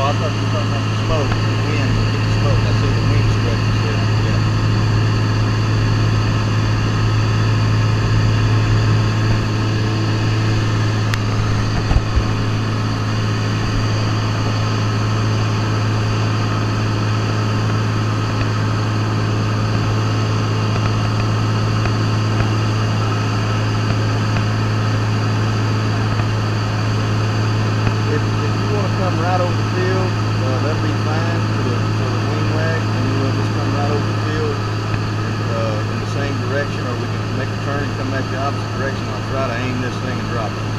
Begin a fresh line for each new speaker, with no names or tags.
I thought you were talking about the smoke, the wind, get the smoke. I see the wind stretches there. Yeah. If you want to come right over the field, that'll be fine for the wing wag, and then we'll just come right over the field in the same direction, or we can make a turn and come back the opposite direction. I'll try to aim this thing and drop it.